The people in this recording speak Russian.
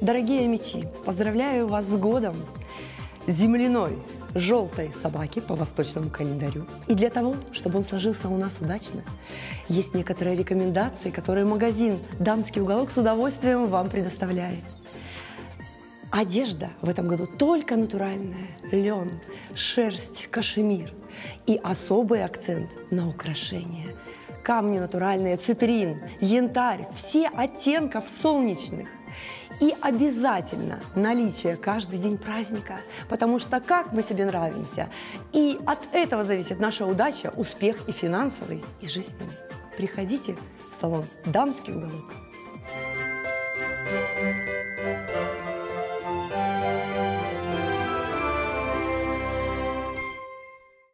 Дорогие мечи, поздравляю вас с годом земляной желтой собаки по восточному календарю. И для того, чтобы он сложился у нас удачно, есть некоторые рекомендации, которые магазин «Дамский уголок» с удовольствием вам предоставляет. Одежда в этом году только натуральная: лен, шерсть, кашемир. И особый акцент на украшения. Камни натуральные, цитрин, янтарь, все оттенков солнечных. И обязательно наличие каждый день праздника, потому что как мы себе нравимся, и от этого зависит наша удача, успех и финансовый, и жизненный. Приходите в салон «Дамский уголок».